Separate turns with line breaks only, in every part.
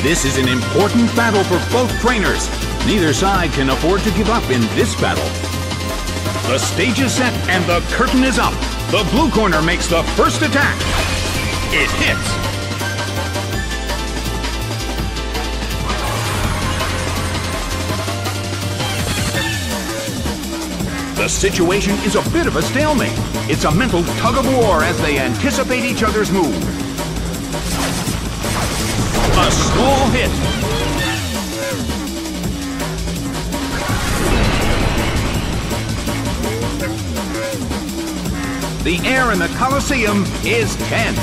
This is an important battle for both trainers. Neither side can afford to give up in this battle. The stage is set and the curtain is up. The blue corner makes the first attack. It hits. The situation is a bit of a stalemate. It's a mental tug-of-war as they anticipate each other's move. A small hit. The air in the Colosseum is tense.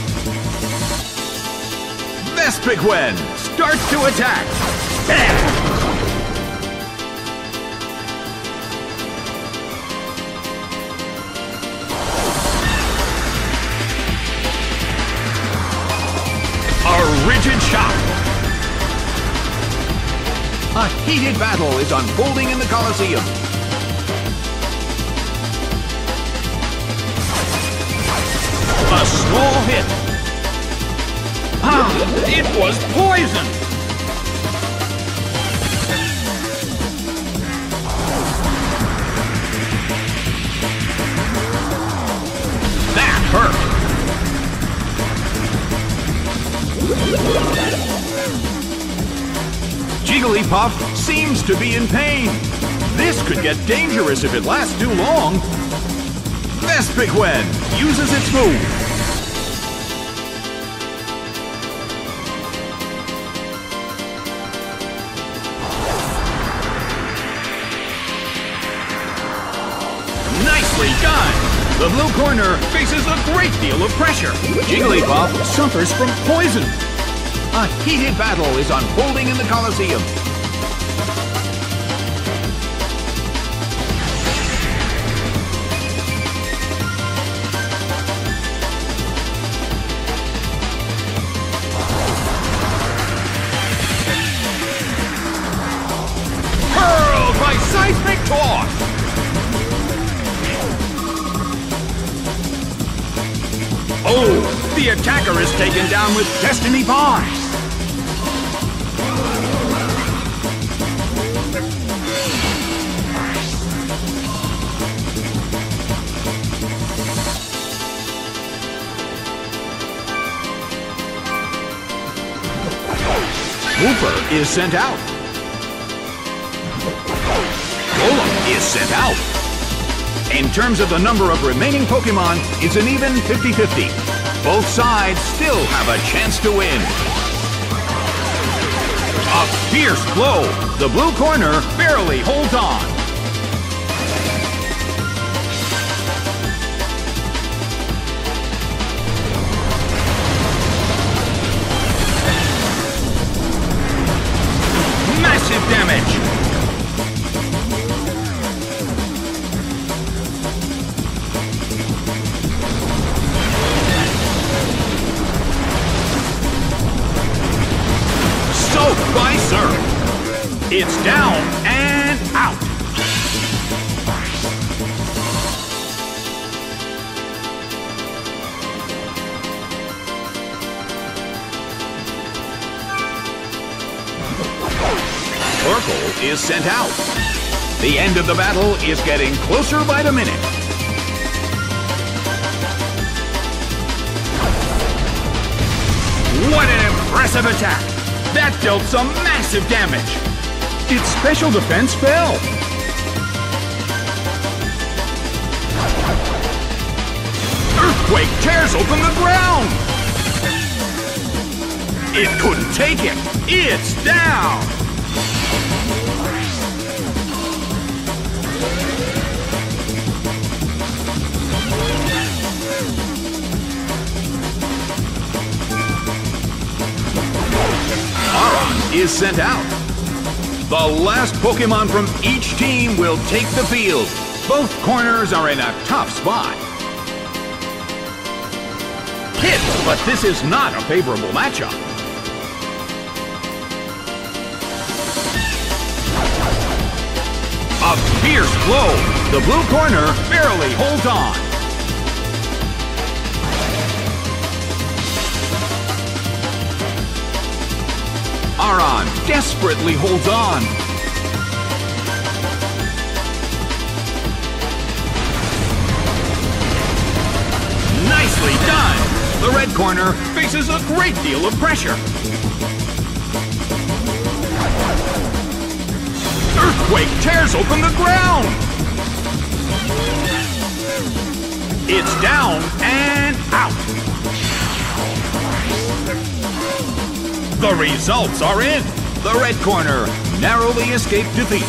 Vespiquen starts to attack. Bam! A rigid shot. A heated battle is unfolding in the Colosseum. A small hit. Ah, it was poison. That hurt. Jigglypuff seems to be in pain. This could get dangerous if it lasts too long. Vespiquen uses its move. Nicely done! The blue corner faces a great deal of pressure. Jigglypuff suffers from poison. A heated battle is unfolding in the Colosseum. Hurled by seismic toss! Oh, the attacker is taken down with Destiny Pie. Hooper is sent out. Golem is sent out. In terms of the number of remaining Pokemon, it's an even 50-50. Both sides still have a chance to win. A fierce blow. The blue corner barely holds on. Massive damage. By Surf. It's down and out. Torkoal is sent out. The end of the battle is getting closer by the minute. What an impressive attack! That dealt some massive damage. Its special defense fell. Earthquake tears open the ground. It couldn't take it. It's down. Is sent out. The last Pokemon from each team will take the field. Both corners are in a tough spot. Hit, but this is not a favorable matchup. A fierce blow. The blue corner barely holds on. Charon desperately holds on. Nicely done! The red corner faces a great deal of pressure. Earthquake tears open the ground! It's down and out! The results are in! The red corner narrowly escaped defeat.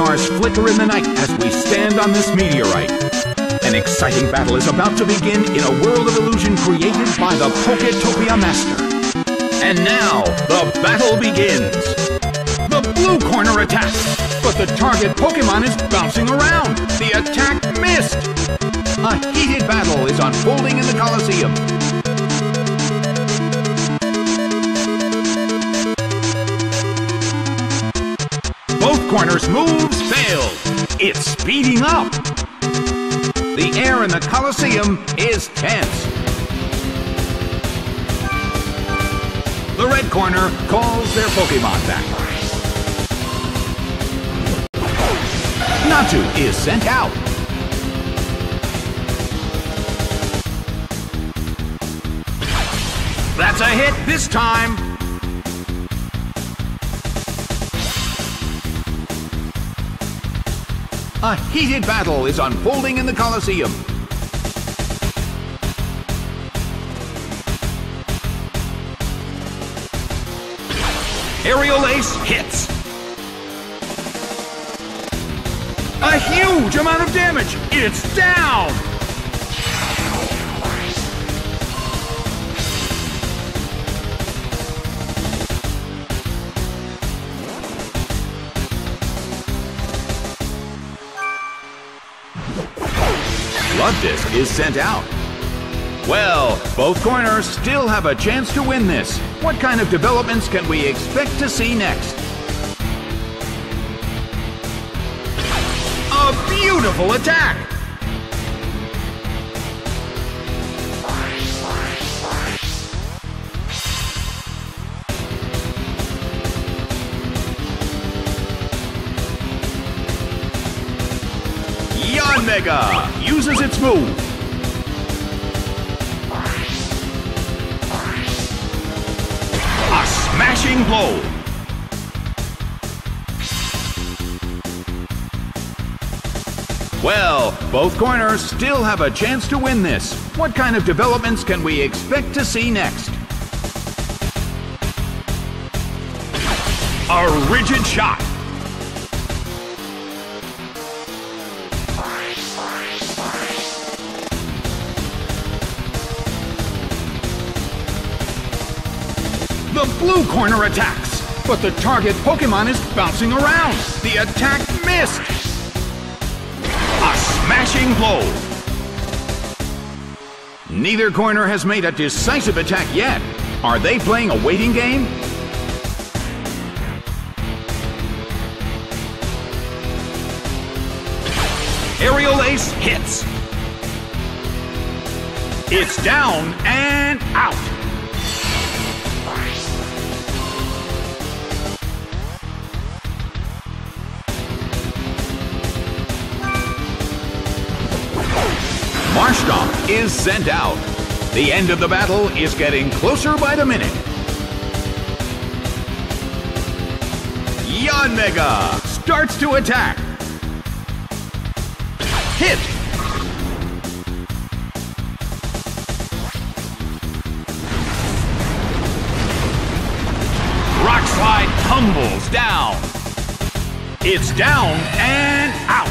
stars flicker in the night as we stand on this meteorite. An exciting battle is about to begin in a world of illusion created by the Poketopia Master. And now, the battle begins. The blue corner attacks, but the target Pokemon is bouncing around. The attack missed. A heated battle is unfolding in the Colosseum. Both corners' moves failed. It's speeding up. The air in the Colosseum is tense. The red corner calls their Pokemon back. Natu is sent out. That's a hit this time. A heated battle is unfolding in the Colosseum. Aerial Ace hits. A huge amount of damage. It's down. Luvdisc is sent out. Well, both corners still have a chance to win this. What kind of developments can we expect to see next? A beautiful attack! Yanmega uses its move. A smashing blow. Well, both corners still have a chance to win this. What kind of developments can we expect to see next? A rigid shot. The blue corner attacks, but the target Pokemon is bouncing around. The attack missed. A smashing blow. Neither corner has made a decisive attack yet. Are they playing a waiting game? Aerial Ace hits. It's down and out. Marshtomp is sent out. The end of the battle is getting closer by the minute. Yanmega starts to attack. Hit! Rock Slide tumbles down. It's down and out.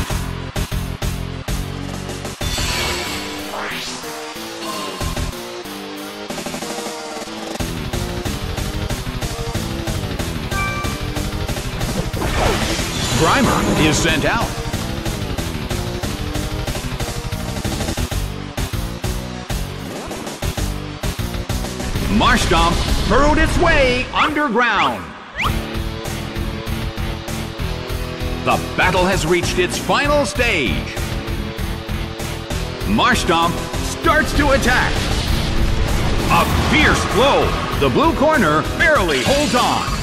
Grimer is sent out. Marshtomp burrowed its way underground. The battle has reached its final stage. Marshtomp starts to attack. A fierce blow. The blue corner barely holds on.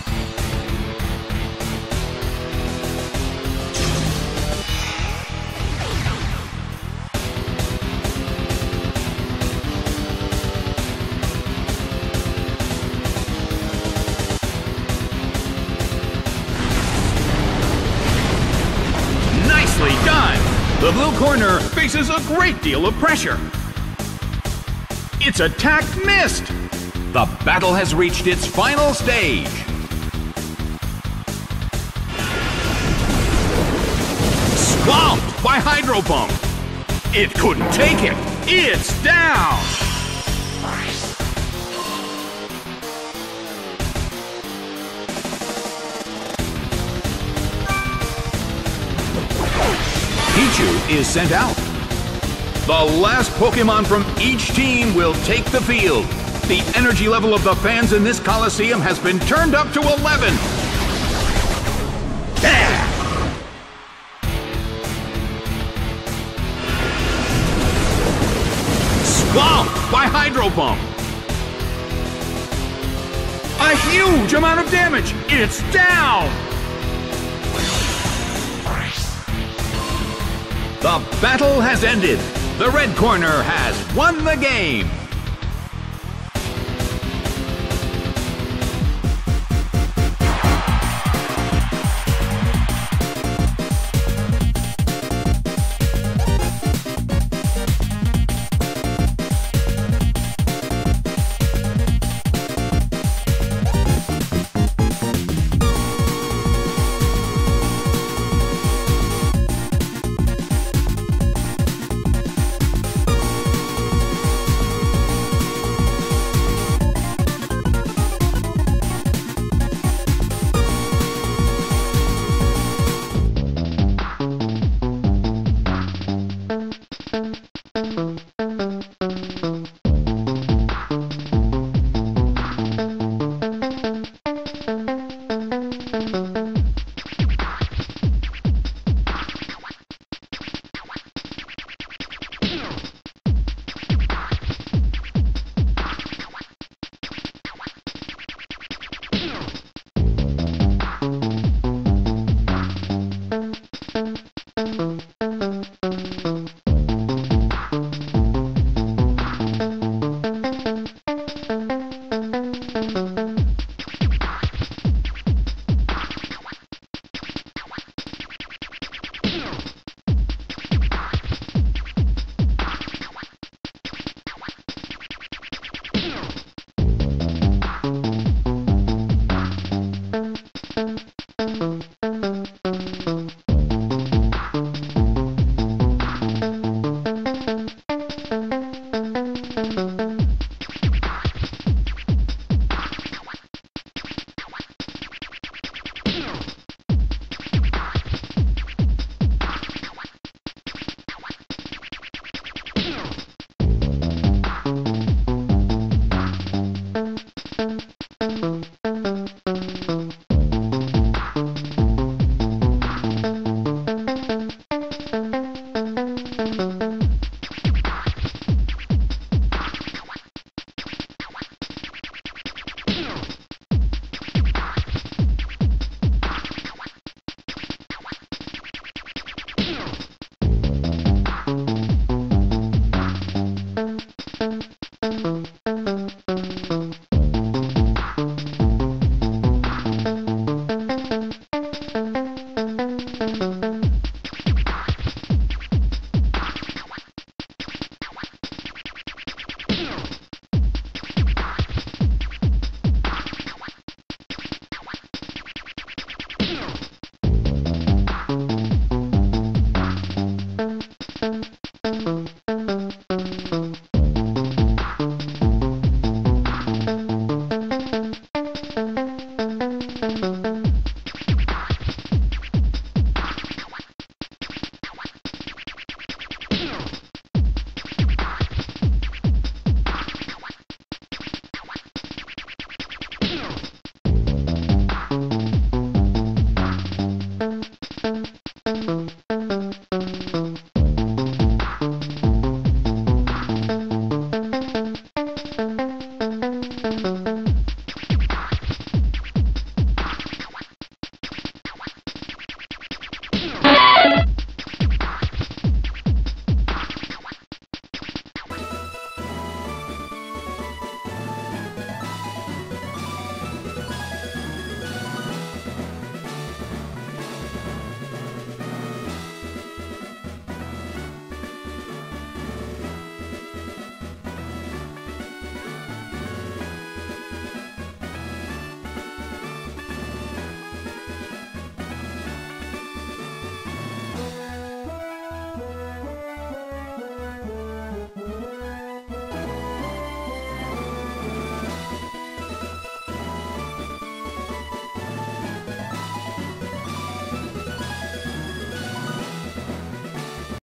The blue corner faces a great deal of pressure. Its attack missed. The battle has reached its final stage. Swamped by Hydro Pump. It couldn't take it. It's down. Pichu is sent out. The last Pokemon from each team will take the field. The energy level of the fans in this Coliseum has been turned up to 11. There! Swamped by Hydro Pump. A huge amount of damage. It's down. The battle has ended. The red corner has won the game.